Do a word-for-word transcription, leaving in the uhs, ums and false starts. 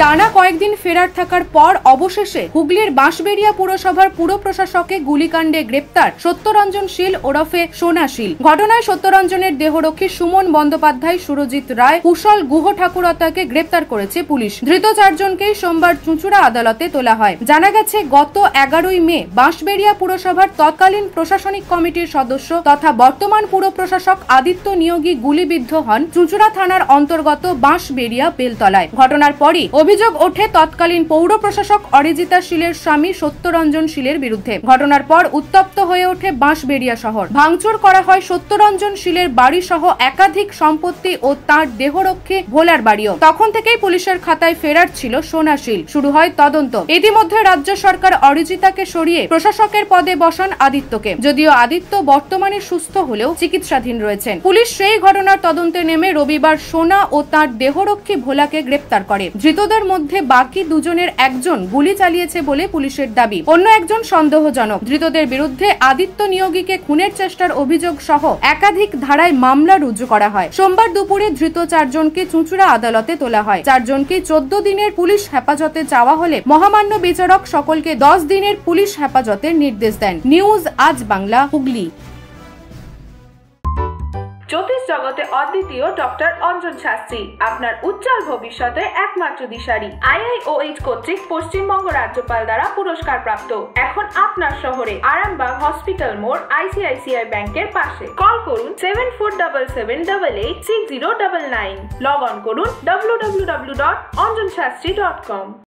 টানা কয়েকদিন ফেরার থাকার পর অবশেষে হুগলির বাঁশবেড়িয়া পুরসভার পুর প্রশাসকে গুলিকাণ্ডে গ্রেপ্তার সত্যরঞ্জন শীল ওরফে সোনা শীল। ঘটনায় সত্যরঞ্জনের দেহরক্ষী সুমন বন্দ্যোপাধ্যায়, সুরজিৎ রায়, কুশল গুহ ঠাকুরতাকে গ্রেপ্তার করেছে পুলিশ। ধৃত চারজনকেই সোমবার চুঁচুড়া আদালতে তোলা হয়। জানা গেছে, গত এগারোই মে বাঁশবেড়িয়া পুরসভার তৎকালীন প্রশাসনিক কমিটির সদস্য তথা বর্তমান পুর প্রশাসক আদিত্য নিয়োগী গুলিবিদ্ধ হন চুঁচুড়া থানার অন্তর্গত বাঁশবেড়িয়া বেলতলায়। ঘটনার পরই অভিযোগ ওঠে তৎকালীন পৌর প্রশাসক অরিজিতা শীলের স্বামী সত্যরঞ্জন শীলের বিরুদ্ধে। ঘটনার পর উত্তপ্ত হয়ে ওঠে বাঁশবেড়িয়া শহর। ভাঙচুর করা হয় সত্যরঞ্জন শীলের বাড়ি সহ একাধিক সম্পত্তি ও তার দেহরক্ষী ভোলার বাড়িও। তখন থেকেই পুলিশের খাতায় ফেরার ছিল সোনা শীল। শুরু হয় তদন্ত। ইতিমধ্যে রাজ্য সরকার অরিজিতাকে সরিয়ে প্রশাসকের পদে বসান আদিত্যকে। যদিও আদিত্য বর্তমানে সুস্থ হলেও চিকিৎসাধীন রয়েছেন। পুলিশ সেই ঘটনার তদন্তে নেমে রবিবার সোনা ও তার দেহরক্ষী ভোলাকে গ্রেপ্তার করে। ধৃতদের মধ্যে বাকি দুজনের একজন গুলি চালিয়েছে বলে পুলিশের দাবি, অন্য একজন সন্দেহজনক। ধৃতদের বিরুদ্ধে আদিত্য নিয়োগীকে খুনের চেষ্টার অভিযোগ সহ একাধিক ধারায় মামলা রুজু করা হয়। সোমবার দুপুরে ধৃত চারজনকে চুঁচুড়া আদালতে তোলা হয়। চারজনকে চোদ্দ দিনের পুলিশ হেফাজতে চাওয়া হলে মহামান্য বিচারক সকলকে দশ দিনের পুলিশ হেফাজতের নির্দেশ দেন। নিউজ আজ বাংলা, হুগলি। জ্যোতিষ জগতে অদ্বিতীয় ডক্টর অঞ্জন শাস্ত্রী, আপনার উজ্জ্বল ভবিষ্যতের একমাত্র দিশারি। আই আই ও এইচ কর্তৃক পশ্চিমবঙ্গ রাজ্যপাল দ্বারা পুরস্কার প্রাপ্ত। এখন আপনার শহরে আরামবাগ হসপিটাল মোড় I C I C I ব্যাংকের পাশে। কল করুন seven four double seven double eight six zero double nine. Log on করুন W W W dot Anjan Shastri dot কম।